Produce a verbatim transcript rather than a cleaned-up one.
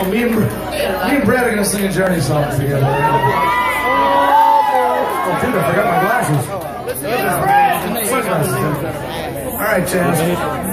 me and, me and Brad are going to sing a Journey song together. Oh, dude, I forgot my glasses. Sunglasses. All right, Chance.